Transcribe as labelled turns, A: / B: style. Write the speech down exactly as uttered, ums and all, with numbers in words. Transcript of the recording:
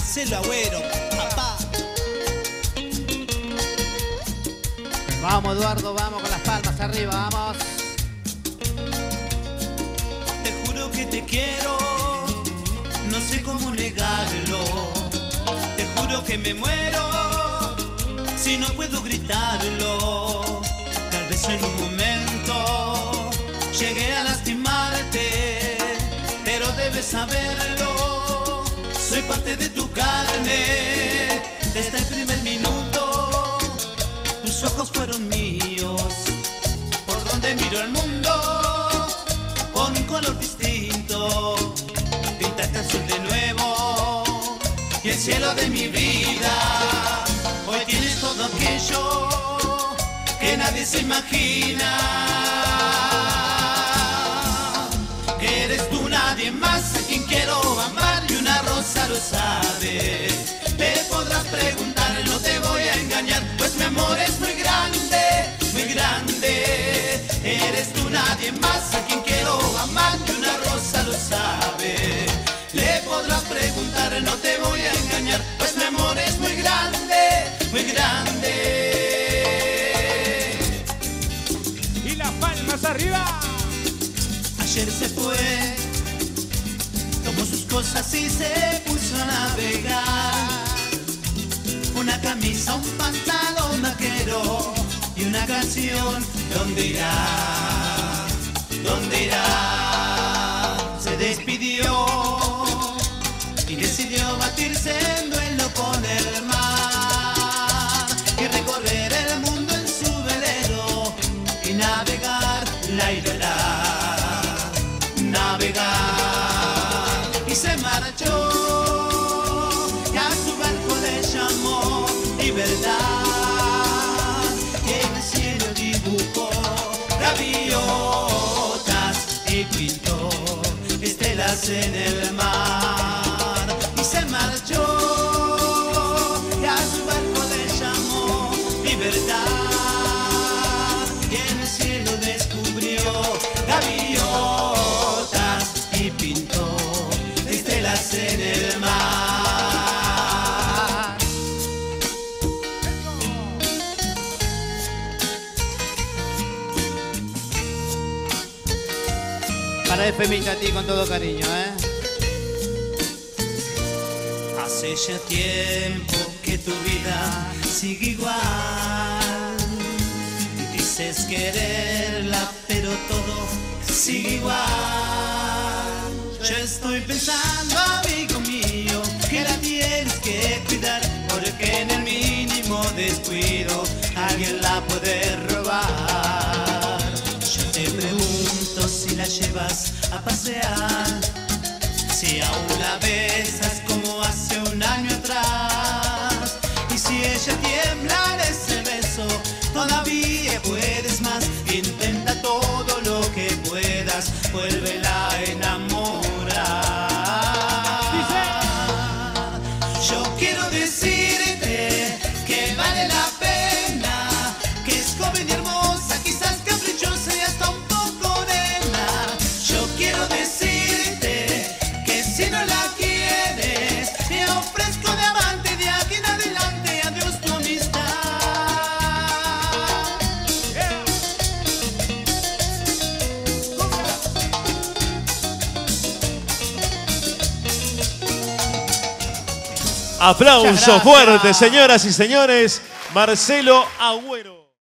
A: Marcelo Agüero, papá.
B: Vamos, Eduardo, vamos con las palmas arriba, vamos.
A: Te juro que te quiero, no sé cómo negarlo. Te juro que me muero si no puedo gritarlo. Tal vez en un momento llegué a lastimarte, pero debes saberlo. Soy parte de tu carne desde el primer minuto. Tus ojos fueron míos, por donde miro el mundo con un color distinto. Pintaste azul de nuevo y el cielo de mi vida. Hoy tienes todo aquello que nadie se imagina. Que eres tú, nadie más, a quien quiero amar, y una rosa lo sabe. Te podrás preguntar, no te voy a engañar, pues mi amor es muy grande, muy grande. Eres tú, nadie más, a quien quiero amar, y una rosa lo sabe. Le podrás preguntar, no te voy a engañar, pues mi amor es muy grande, muy grande.
C: Y las palmas arriba.
A: Ayer se fue, tomó sus cosas y se puso a navegar. Una camisa, un pantalón vaquero y una canción. ¿Dónde irá? ¿Dónde irá? Se despidió y decidió batirse en duelo con el mar y recorrer el mundo en su velero y navegar, la y la, la, navegar. Y se marchó y a su barco le llamó libertad, y en el cielo dibujó gaviotas y pintó estelas en el mar. Y se marchó y a su barco le llamó libertad, y en el cielo descubrió gaviotas y pintó estelas en el mar.
B: Para Efemita, a ti con todo cariño, ¿eh?
A: Hace ya tiempo que tu vida sigue igual. Dices quererla, pero todo sigue igual. Yo estoy pensando, amigo mío, que la tienes que cuidar, porque en el mínimo descuido alguien la puede robar. Yo te pregunto si la llevas a pasear, si aún la besas como hace un año atrás, y si ella tiembla en ese beso, todavía puedes más. Intenta todo lo que puedas, vuélvela a enamorar. Yo quiero decirte que vale la pena, que es joven y hermosa, quizás caprichosa y hasta un poco nena. Yo quiero decirte que si no la quieres, te ofrezco de amante de aquí en adelante. Adiós tu amistad.
D: Aplauso fuerte, señoras y señores. Marcelo Agüero.